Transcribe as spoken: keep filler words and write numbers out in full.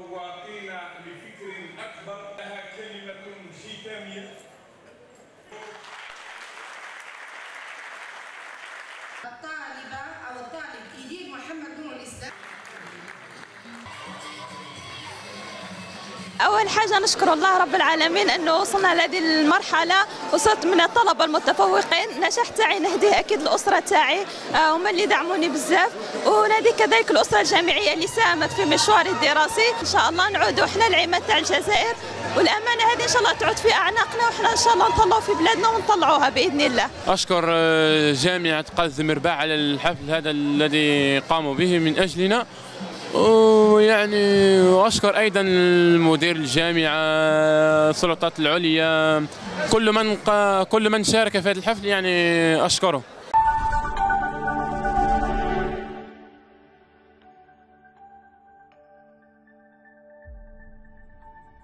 سواقين لفكر أكبر لها كلمة ختامية. الطالبة أو الطالب إيديد محمد نور الإسلام. أول حاجة نشكر الله رب العالمين أنه وصلنا لهذه المرحلة، وصلت من الطلبة المتفوقين. النجاح تاعي نهديه أكيد الأسرة تاعي، هما اللي دعموني بزاف، ونهدي كذلك الأسرة الجامعية اللي ساهمت في مشواري الدراسي. إن شاء الله نعودوا إحنا العماد تاع الجزائر، والأمانة هذه إن شاء الله تعود في أعناقنا، وإحنا إن شاء الله نطلعوا في بلادنا ونطلعوها بإذن الله. أشكر جامعة قاز مرباع على الحفل هذا الذي قاموا به من أجلنا، ويعني واشكر ايضا المدير الجامعه، السلطات العليا، كل من كل من شارك في هذا الحفل يعني اشكره.